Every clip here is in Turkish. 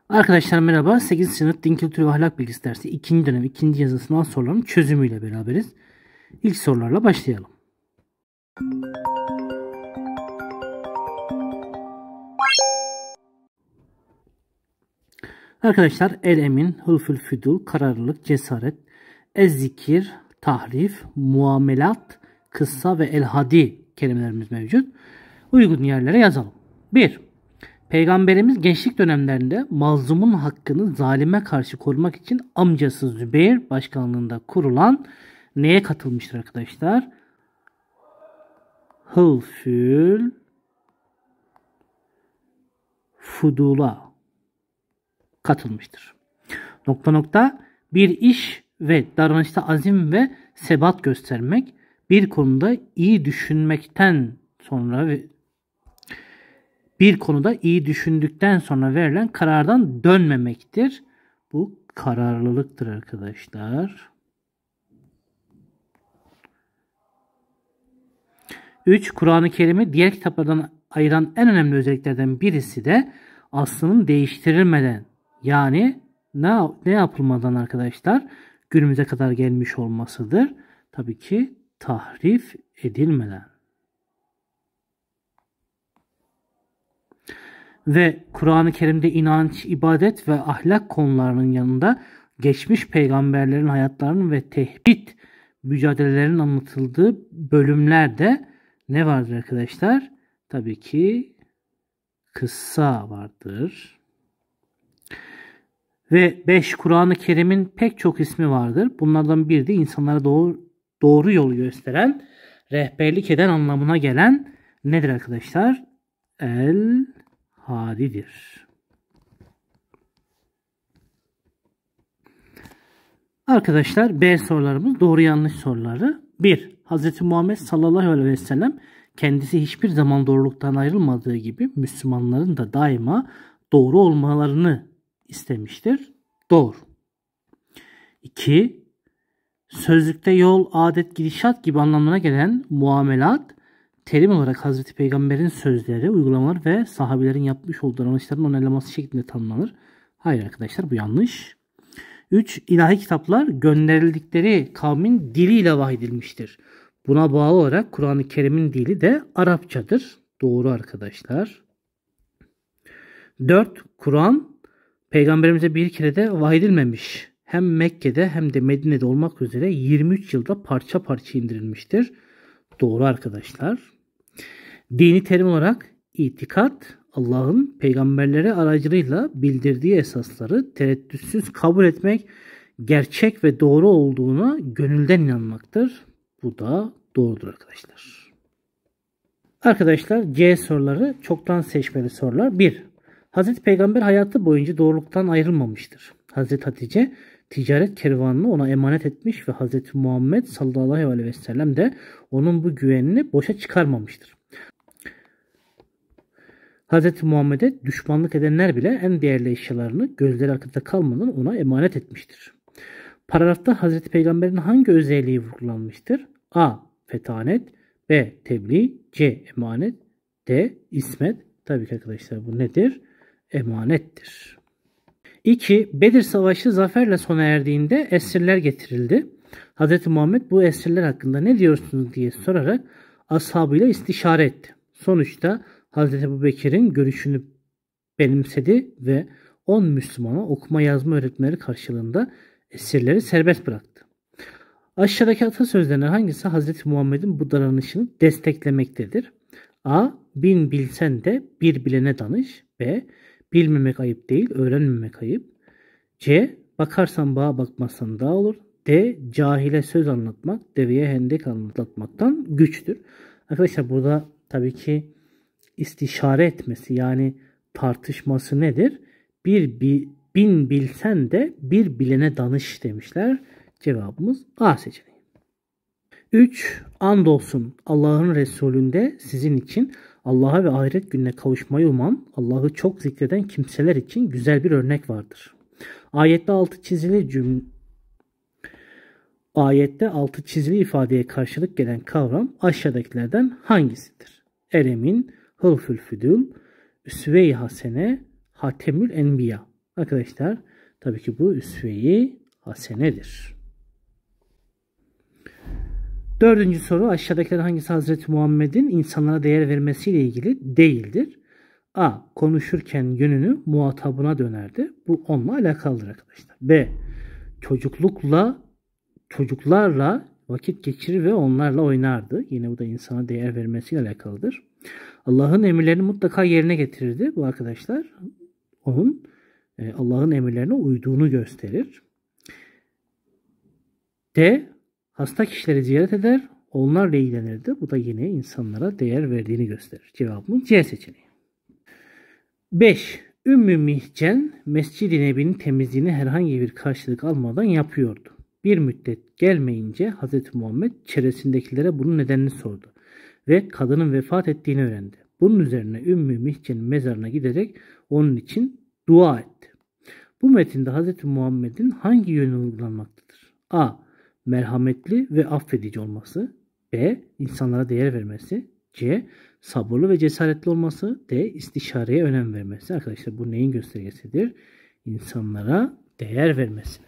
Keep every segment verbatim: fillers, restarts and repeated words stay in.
Arkadaşlar merhaba. sekizinci sınıf Din Kültürü ve Ahlak Bilgisi dersi ikinci dönem ikinci yazı sınav sorularının çözümüyle beraberiz. İlk sorularla başlayalım. Arkadaşlar el-emin, hılfül füdul, kararlılık, cesaret, ez-zikir, tahrif, muamelat, kıssa ve el-hadi kelimelerimiz mevcut. Uygun yerlere yazalım. bir. Peygamberimiz gençlik dönemlerinde mazlumun hakkını zalime karşı korumak için amcası Zübeyir başkanlığında kurulan neye katılmıştır arkadaşlar? Hılfül Fudul'a katılmıştır. Nokta nokta bir iş ve davranışta azim ve sebat göstermek, bir konuda iyi düşünmekten sonra ve bir konuda iyi düşündükten sonra verilen karardan dönmemektir. Bu kararlılıktır arkadaşlar. üç. Kur'an-ı Kerim'i diğer kitaplardan ayıran en önemli özelliklerden birisi de aslının değiştirilmeden, yani ne, ne yapılmadan arkadaşlar günümüze kadar gelmiş olmasıdır. Tabii ki tahrif edilmeden. Ve Kur'an-ı Kerim'de inanç, ibadet ve ahlak konularının yanında geçmiş peygamberlerin hayatlarının ve tehdit mücadelelerinin anlatıldığı bölümlerde ne vardır arkadaşlar? Tabii ki kıssa vardır. Ve beş. Kur'an-ı Kerim'in pek çok ismi vardır. Bunlardan biri de insanlara doğru, doğru yolu gösteren, rehberlik eden anlamına gelen nedir arkadaşlar? El Hadidir. Arkadaşlar B sorularımız doğru yanlış soruları. bir. Hz. Muhammed sallallahu aleyhi ve sellem kendisi hiçbir zaman doğruluktan ayrılmadığı gibi Müslümanların da daima doğru olmalarını istemiştir. Doğru. iki. Sözlükte yol, adet, gidişat gibi anlamına gelen muamelat terim olarak Hazreti Peygamber'in sözleri, uygulamalar ve sahabelerin yapmış olduğu davranışların onaylaması şeklinde tanımlanır. Hayır arkadaşlar, bu yanlış. üç. İlahi kitaplar gönderildikleri kavmin diliyle vahyedilmiştir. Buna bağlı olarak Kur'an-ı Kerim'in dili de Arapçadır. Doğru arkadaşlar. dört. Kur'an Peygamberimize bir kere de vahyedilmemiş. Hem Mekke'de hem de Medine'de olmak üzere yirmi üç yılda parça parça indirilmiştir. Doğru arkadaşlar. Dini terim olarak itikat, Allah'ın peygamberleri aracılığıyla bildirdiği esasları tereddütsüz kabul etmek, gerçek ve doğru olduğuna gönülden inanmaktır. Bu da doğrudur arkadaşlar. Arkadaşlar C soruları çoktan seçmeli sorular. bir. Hazreti Peygamber hayatı boyunca doğruluktan ayrılmamıştır. Hazreti Hatice ticaret kervanını ona emanet etmiş ve Hazreti Muhammed sallallahu aleyhi ve sellem de onun bu güvenini boşa çıkarmamıştır. Hazreti Muhammed'e düşmanlık edenler bile en değerli eşyalarını gözleri arkada kalmadan ona emanet etmiştir. Paragrafta Hazreti Peygamber'in hangi özelliği vurgulanmıştır? A. Fetanet, B. Tebliğ, C. Emanet, D. İsmet. Tabii ki arkadaşlar bu nedir? Emanettir. iki. Bedir Savaşı zaferle sona erdiğinde esirler getirildi. Hz. Muhammed bu esirler hakkında ne diyorsunuz diye sorarak ashabıyla istişare etti. Sonuçta Hz. Ebubekir'in görüşünü benimsedi ve on Müslümana okuma yazma öğretmeleri karşılığında esirleri serbest bıraktı. Aşağıdaki atasözlerinden hangisi Hz. Muhammed'in bu davranışını desteklemektedir? A. Bin bilsen de bir bilene danış. B. Bilmemek ayıp değil, öğrenmemek ayıp. C. Bakarsan bağa, bakmazsan dağ olur. D. Cahile söz anlatmak, deveye hendek anlatmaktan güçtür. Arkadaşlar burada tabii ki istişare etmesi, yani tartışması nedir? Bir, bir bin bilsen de bir bilene danış demişler. Cevabımız A seçeneği. üç. Andolsun Allah'ın Resulü'nde sizin için Allah'a ve ahiret gününe kavuşmayı uman, Allah'ı çok zikreden kimseler için güzel bir örnek vardır. Ayette altı çizili cümle Ayette altı çizili ifadeye karşılık gelen kavram aşağıdakilerden hangisidir? El-emin, hılfül füdül, üsve-i hasene, hatemül enbiya. Arkadaşlar tabii ki bu üsve-i hasenedir. Dördüncü soru, aşağıdakilerden hangisi Hazreti Muhammed'in insanlara değer vermesiyle ilgili değildir? A. Konuşurken yönünü muhatabına dönerdi. Bu onunla alakalıdır arkadaşlar. B. Çocuklukla çocuklarla vakit geçirir ve onlarla oynardı. Yine bu da insana değer vermesiyle alakalıdır. Allah'ın emirlerini mutlaka yerine getirirdi. Bu arkadaşlar onun e, Allah'ın emirlerine uyduğunu gösterir. D. Hasta kişileri ziyaret eder, onlarla ilgilenirdi. Bu da yine insanlara değer verdiğini gösterir. Cevabımız C seçeneği. beş. Ümmü Mihcen Mescid-i Nebi'nin temizliğini herhangi bir karşılık almadan yapıyordu. Bir müddet gelmeyince Hz. Muhammed çevresindekilere bunun nedenini sordu ve kadının vefat ettiğini öğrendi. Bunun üzerine Ümmü Mihcen'in mezarına giderek onun için dua etti. Bu metinde Hz. Muhammed'in hangi yönü uygulanmaktadır? A. Merhametli ve affedici olması. B. İnsanlara değer vermesi. C. Sabırlı ve cesaretli olması. D. İstişareye önem vermesi. Arkadaşlar bu neyin göstergesidir? İnsanlara değer vermesi.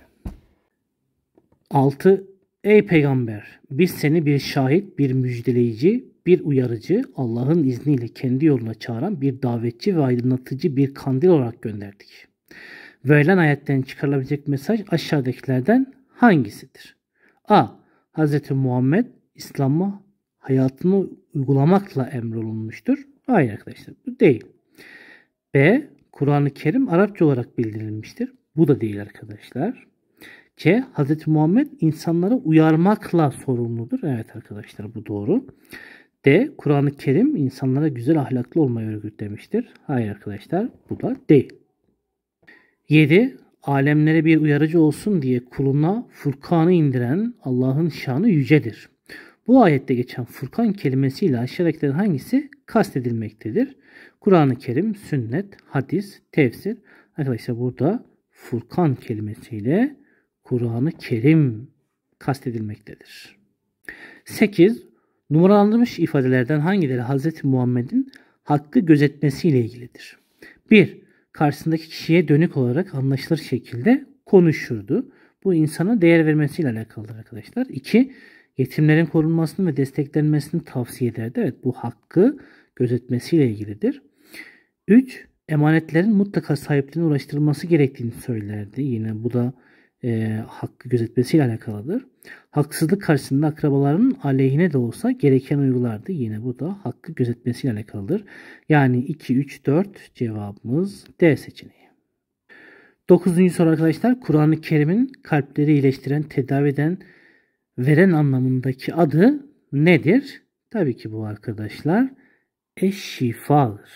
altı. Ey peygamber! Biz seni bir şahit, bir müjdeleyici, bir uyarıcı, Allah'ın izniyle kendi yoluna çağıran bir davetçi ve aydınlatıcı bir kandil olarak gönderdik. Verilen ayetten çıkarılabilecek mesaj aşağıdakilerden hangisidir? A. Hz. Muhammed İslam'a hayatını uygulamakla emrolunmuştur. Hayır arkadaşlar, bu değil. B. Kur'an-ı Kerim Arapça olarak bildirilmiştir. Bu da değil arkadaşlar. C. Hz. Muhammed insanları uyarmakla sorumludur. Evet arkadaşlar, bu doğru. D. Kur'an-ı Kerim insanlara güzel ahlaklı olmayı örgütlemiştir. Hayır arkadaşlar, bu da değil. yedi. Alemlere bir uyarıcı olsun diye kuluna Furkan'ı indiren Allah'ın şanı yücedir. Bu ayette geçen Furkan kelimesiyle aşağıdakilerin hangisi kastedilmektedir? Kur'an-ı Kerim, sünnet, hadis, tefsir. Arkadaşlar burada Furkan kelimesiyle Kur'an-ı Kerim kastedilmektedir. sekiz. Numaralandırılmış ifadelerden hangileri Hz. Muhammed'in hakkı gözetmesiyle ilgilidir? bir. Karşısındaki kişiye dönük olarak anlaşılır şekilde konuşurdu. Bu insana değer vermesiyle alakalıdır arkadaşlar. iki. Yetimlerin korunmasını ve desteklenmesini tavsiye ederdi. Evet, bu hakkı gözetmesiyle ilgilidir. üç. Emanetlerin mutlaka sahiplerine ulaştırılması gerektiğini söylerdi. Yine bu da e, hakkı gözetmesiyle alakalıdır. Haksızlık karşısında akrabalarının aleyhine de olsa gereken uygulardı. Yine bu da hakkı gözetmesiyle alakalıdır. Yani iki, üç, dört cevabımız D seçeneği. dokuzuncu soru arkadaşlar. Kur'an-ı Kerim'in kalpleri iyileştiren, tedavi eden, veren anlamındaki adı nedir? Tabii ki bu arkadaşlar eş-şifadır.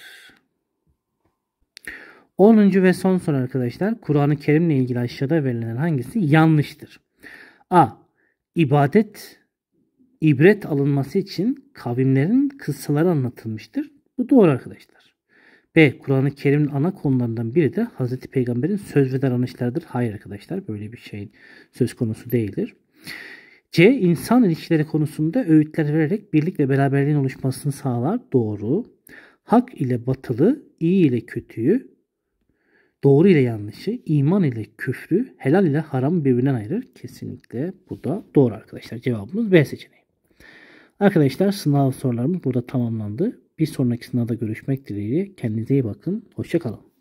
onuncu ve son soru arkadaşlar. Kur'an-ı Kerim'le ilgili aşağıda verilen hangisi yanlıştır? A. İbadet, ibret alınması için kavimlerin kıssaları anlatılmıştır. Bu doğru arkadaşlar. B. Kur'an-ı Kerim'in ana konularından biri de Hz. Peygamber'in söz ve davranışlarıdır. Hayır arkadaşlar, böyle bir şey söz konusu değildir. C. İnsan ilişkileri konusunda öğütler vererek birlik ve beraberliğin oluşmasını sağlar. Doğru. Hak ile batılı, iyi ile kötüyü, doğru ile yanlışı, iman ile küfrü, helal ile haramı birbirinden ayırır. Kesinlikle bu da doğru arkadaşlar. Cevabımız B seçeneği. Arkadaşlar sınav sorularımız burada tamamlandı. Bir sonraki sınavda görüşmek dileğiyle. Kendinize iyi bakın. Hoşça kalın.